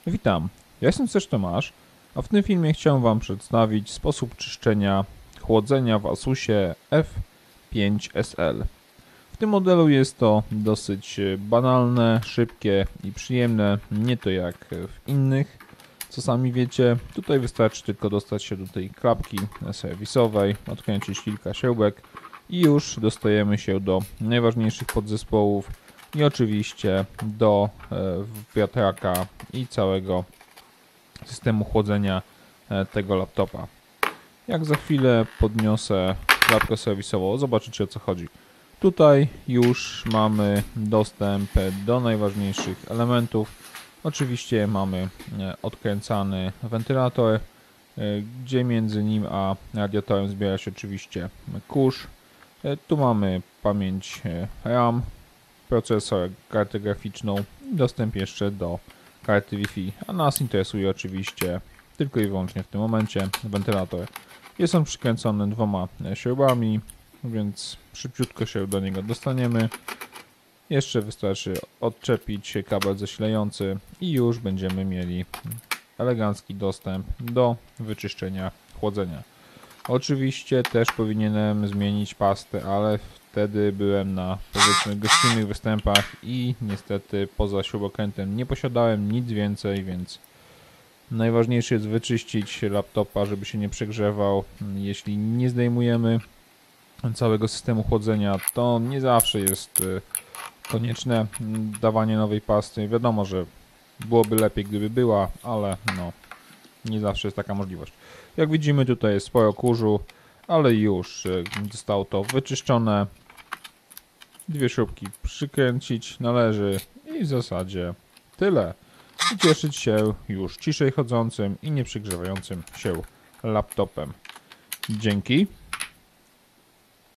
Witam, ja jestem też Tomasz, a w tym filmie chciałem Wam przedstawić sposób czyszczenia chłodzenia w Asusie F5SL. W tym modelu jest to dosyć banalne, szybkie i przyjemne, nie to jak w innych, co sami wiecie. Tutaj wystarczy tylko dostać się do tej klapki serwisowej, odkręcić kilka śrubek i już dostajemy się do najważniejszych podzespołów i oczywiście do wiatraka i całego systemu chłodzenia tego laptopa. Jak za chwilę podniosę klapkę serwisową, zobaczycie, o co chodzi. Tutaj już mamy dostęp do najważniejszych elementów. Oczywiście mamy odkręcany wentylator, gdzie między nim a radiatorem zbiera się oczywiście kurz. Tu mamy pamięć RAM, procesor, kartę graficzną i dostęp jeszcze do karty Wi-Fi, a nas interesuje oczywiście tylko i wyłącznie w tym momencie wentylator. Jest on przykręcony dwoma śrubami, więc szybciutko się do niego dostaniemy. Jeszcze wystarczy odczepić kabel zasilający i już będziemy mieli elegancki dostęp do wyczyszczenia chłodzenia. Oczywiście też powinienem zmienić pastę, ale wtedy byłem na, powiedzmy, gościnnych występach i niestety poza śrubokrętem nie posiadałem nic więcej, więc najważniejsze jest wyczyścić laptopa, żeby się nie przegrzewał. Jeśli nie zdejmujemy całego systemu chłodzenia, to nie zawsze jest konieczne dawanie nowej pasty. Wiadomo, że byłoby lepiej, gdyby była, ale no, nie zawsze jest taka możliwość. Jak widzimy, tutaj jest sporo kurzu, ale już zostało to wyczyszczone. Dwie śrubki przykręcić należy i w zasadzie tyle. I cieszyć się już ciszej chodzącym i nie przegrzewającym się laptopem. Dzięki.